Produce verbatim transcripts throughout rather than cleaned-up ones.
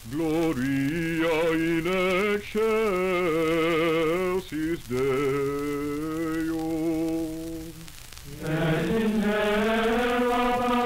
Gloria in excelsis Deo. Et in terra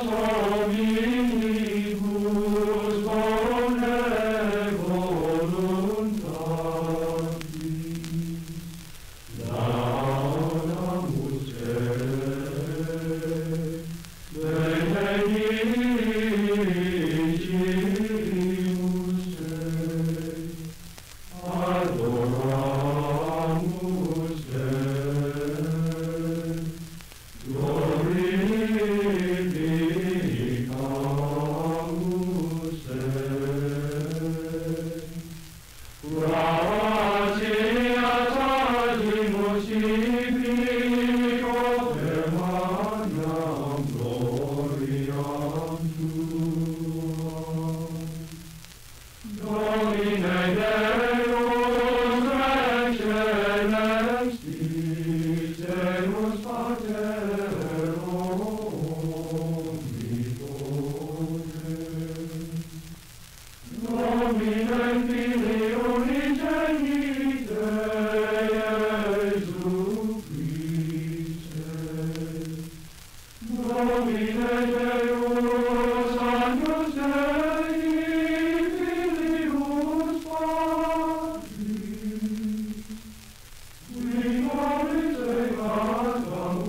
hominibus bone voluntatis laudamus te, benedicimus te, adoramus te, glorificamus te. Gratias agimus implico per magnam gloriam tuam. Domine Deus excellentis, Deus Pater omnipotens, Domine Filii unigenite, Iesu Christe, Domine Deus Agnus Dei, Filius Patris, qui nobis egat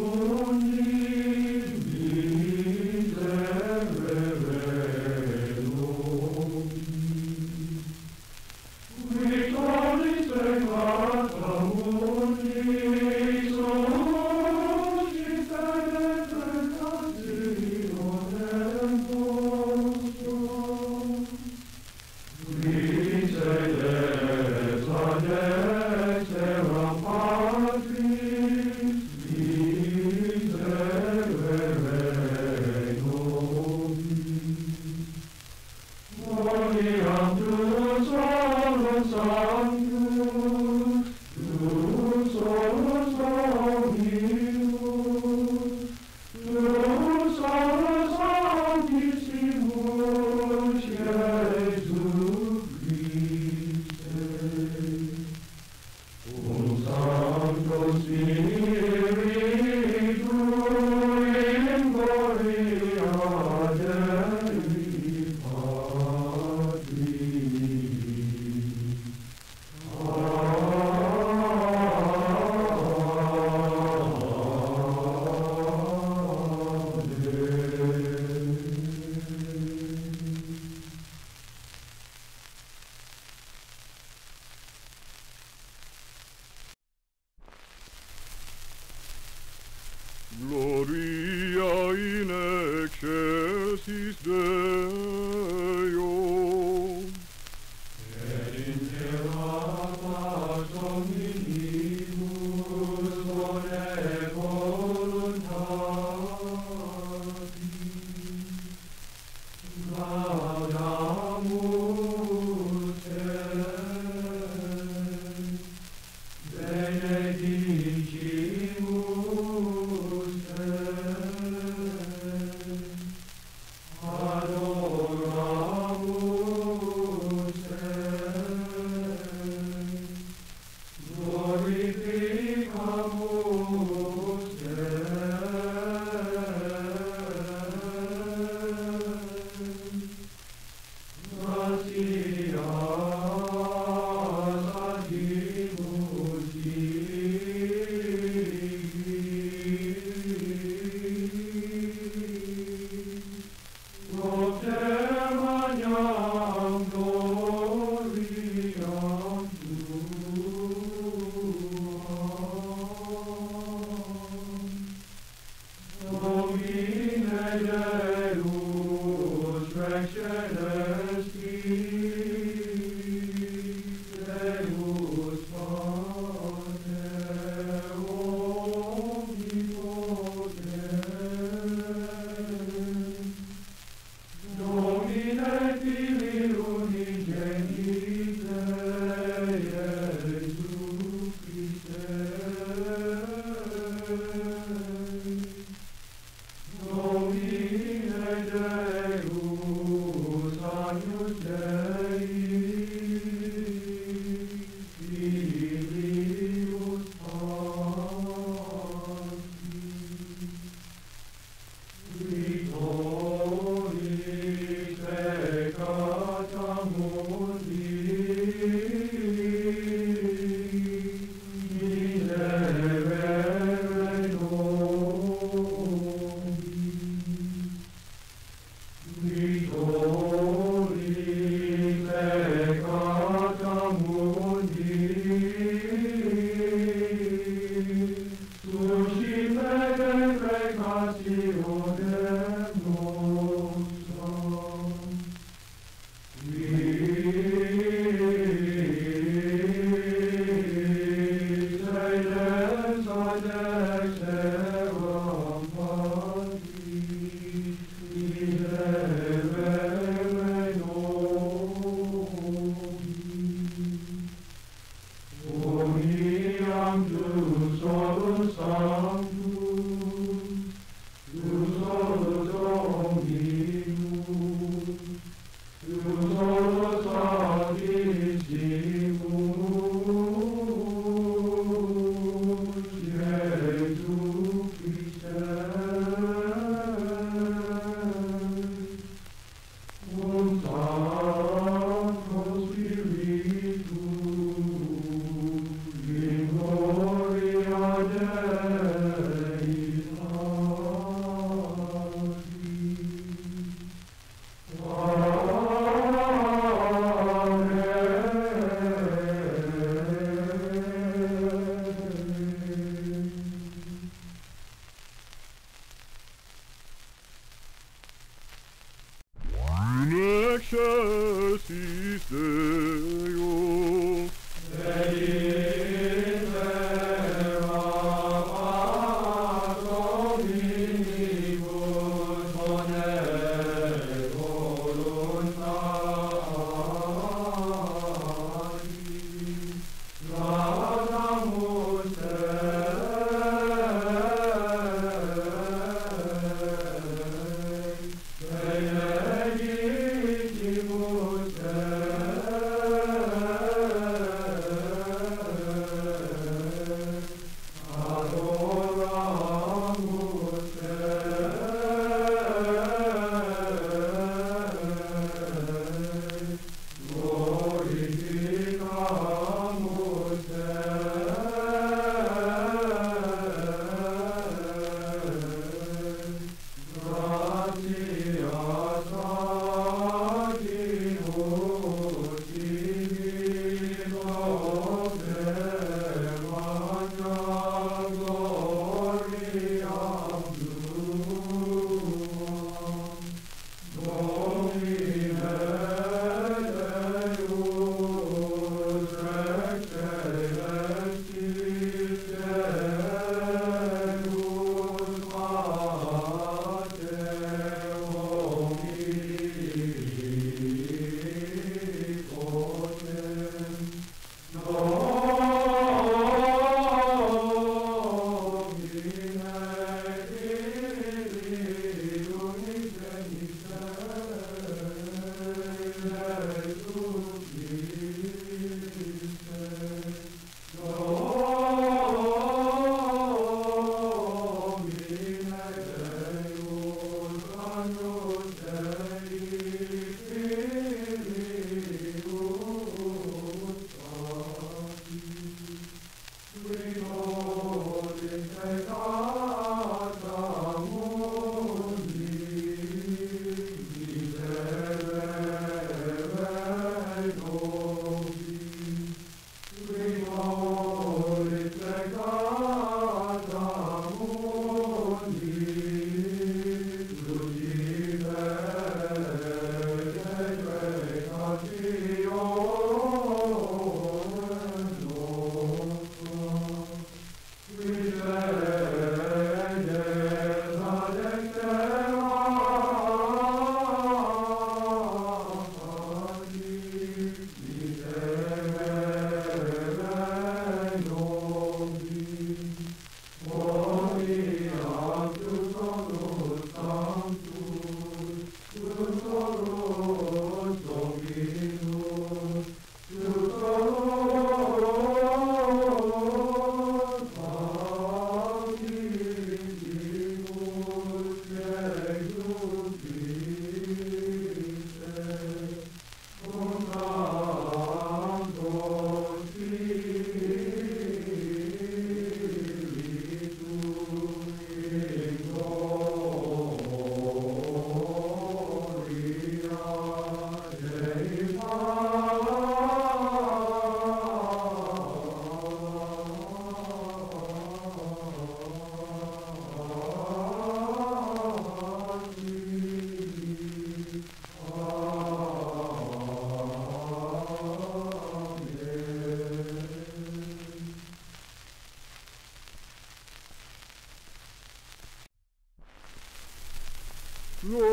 mundi miserere nobis, qui nobis egat mundi susciteret tentationem nostrum, qui sederet ad exterram Patris, miserere nobis. Gloriam tuum solus sanctus, tuum solus Dominus, tuum solus sanctissimus Iesu Christe. Cum Sancto Spiritu in gloria Dei Patris. Gloria in excelsis Deo. Et in terra pax hominibus bone voluntatis laudamus te, benedicimus te, adoramus te, glorificamus te. Gratias agimus Propter magnam gloriam tuam. Domine Deus excellentis, Deus Pater omnipotens, Domine Filii unigenite, Iesu Christe, Domine Deus excelsis Deo. Dominimus bonus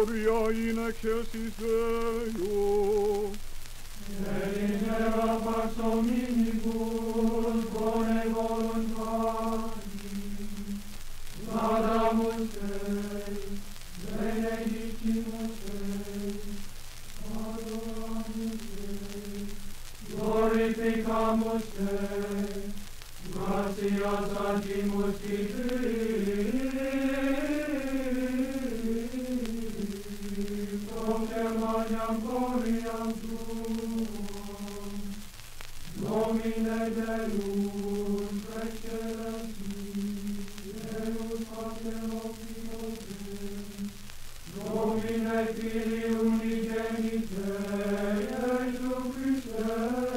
gloria in excelsis Deo. Eligera pax hominibus bone voluntari, laudamus Dei, benedictimus Dei, adoramus Dei, glorificamus Dei, gratias agimus Dei, proclamaniam gloriam Tuam, Domine Deus, excellentis, Deus Pater omnipotens, Domine Filii unigenite, Iesu Christe,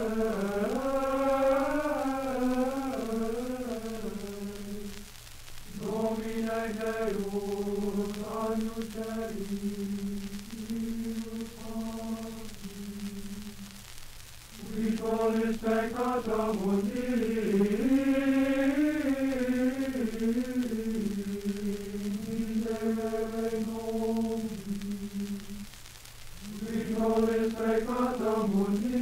Domine Deus, agnus Dei, Victoris peccata mundi, miserere nobis. Victoris peccata mundi,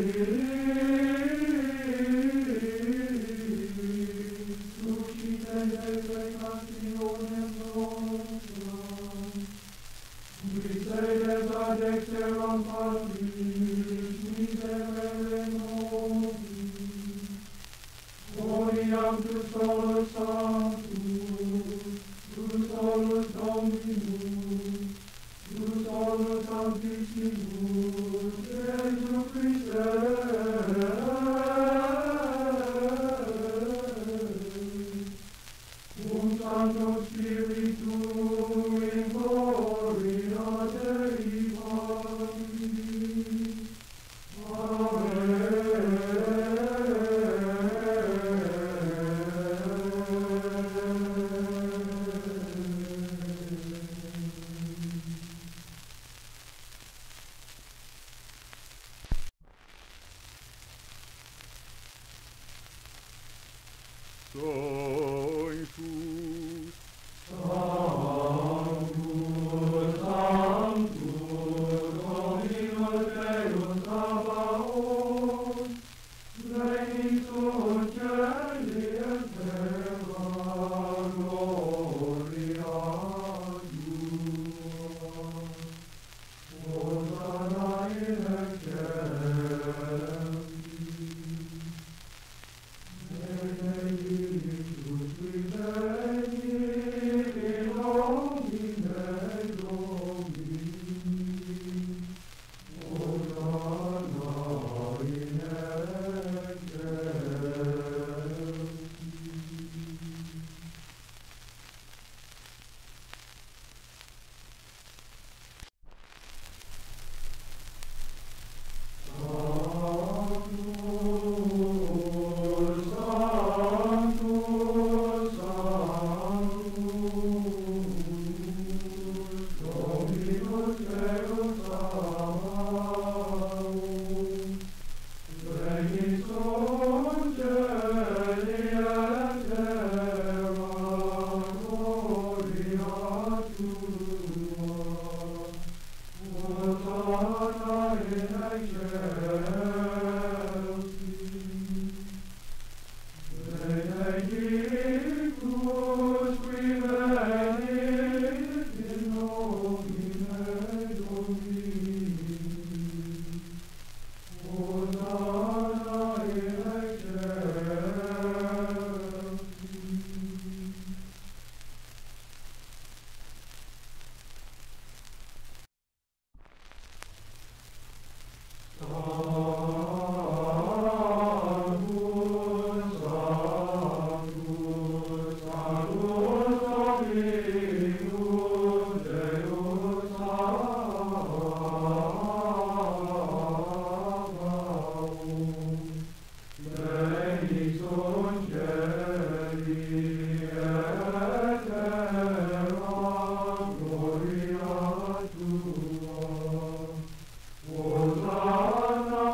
suscite Dei peccationem nostram, miseres ad exteram Patris, miserere nobis. Gloriam tu solus Sanctus, tu solus Dominus, tu solus Sanctissimus, Iesu Christe. Cum Sancto Spiritu in gloria Dei Patris. Sanctus, Sanctus, Sanctus, Dominus Deus Sabaoth, Venixus Celi et terra, gloria Tua. Hosanna in excelsis. Benedictus qui venit in nomine Domini. Hosanna in excelsis. Sanctus, Sanctus, Dominus Deus Sabaoth, Venixus Celi et terra, gloria Tua. Hosanna in excelsis. Benedictus qui venit in nomine Domini. Hosanna in excelsis. Sanctus, Sanctus, Sanctus Dominus Deus Sabaoth, Venixus Celi et terra, gloria Tua. Hosanna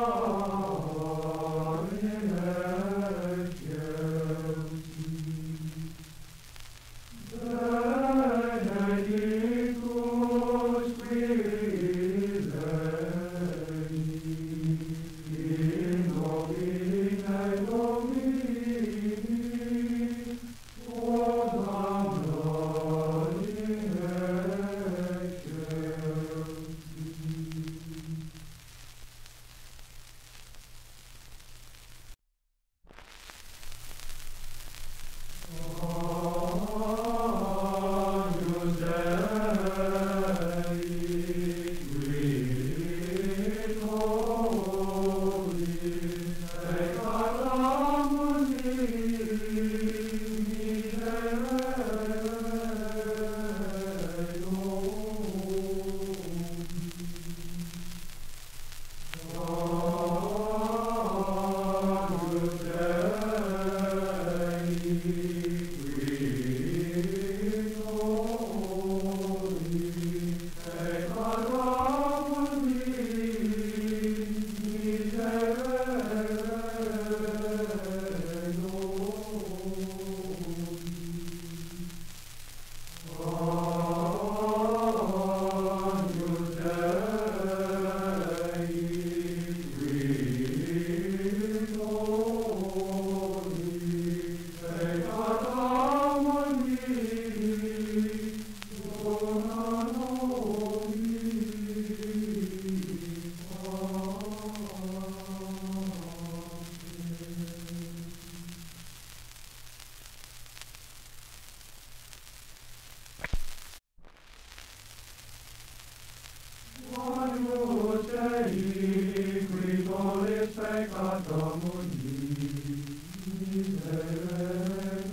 pecata mundi, miserere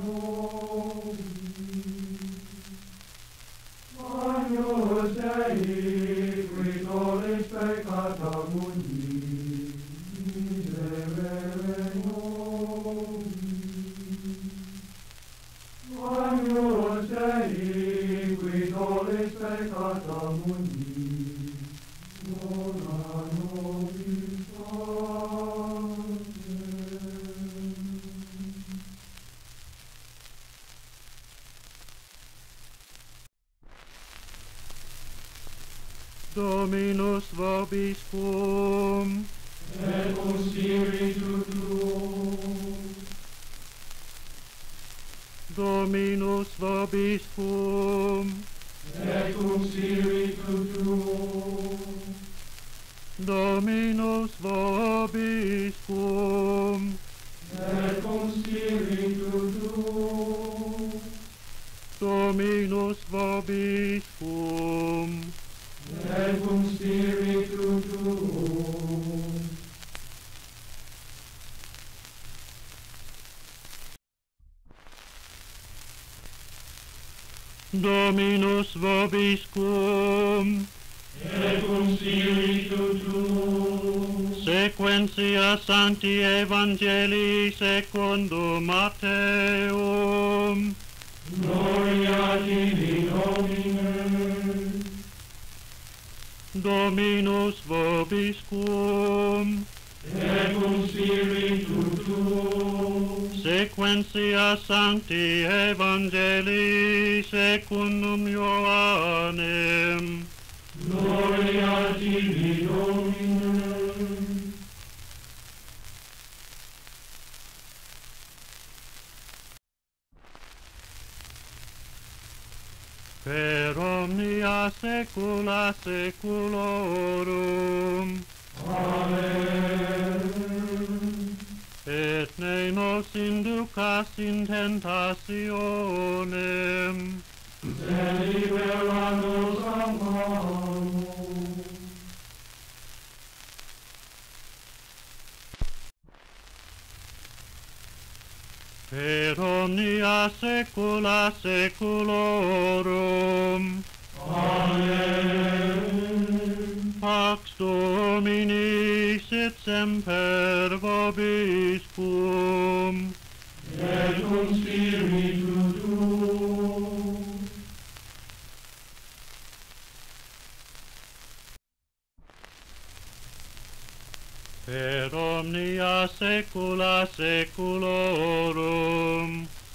nobis. Agnus Dei, qui tollis peccata mundi, miserere nobis. Agnus Dei, qui tollis peccata mundi, ora nobis pacem. Dominus vobiscum, Et cum spiritu tuo, Dominus vobiscum, et cum spiritu tuo, Dominus vobiscum, et cum spiritu tuo, Dominus vobiscum, et cum spiritu tuo. Dominus vobiscum, Et cum spiritu tuo. Sequentia Sancti Evangelii secundum Matteum. Gloria tibi, Domine. Dominus vobiscum, Et cum spiritu tuo. Sequentia Sancti Evangelii secundum Ioannem. Gloria tibi, Domine. Per omnia saecula saeculorum. Amen. Et ne nos inducas in tentationem, Sed libera nos a malo. per omnia saecula saeculorum. Amen. Pax Domini sit semper vobiscum. Et cum spiritu tuo. Per omnia saecula saeculorum.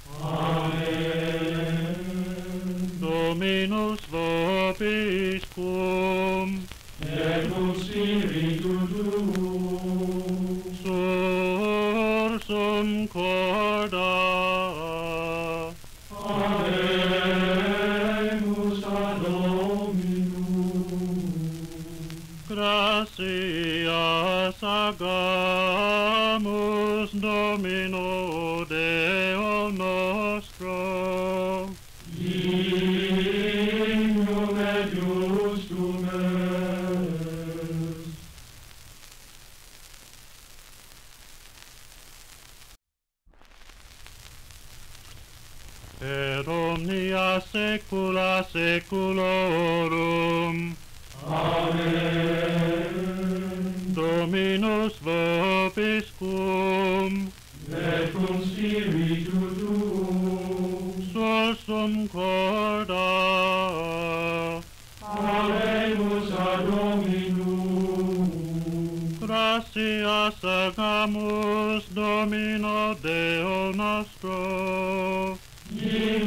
Amen. Dominus vobiscum. Et cum spiritu tuo. Sursum corda. Abemus ad Dominum. Gratias agamus Domino Deo nostro. Dignum et justum est. Per omnia saecula saeculorum. Amen. Dominus vobiscum. Et cum spiritu tuo. Sursum corda. Habemus ad Dominum. Gratias agamus Domino Deo nostro. Dignum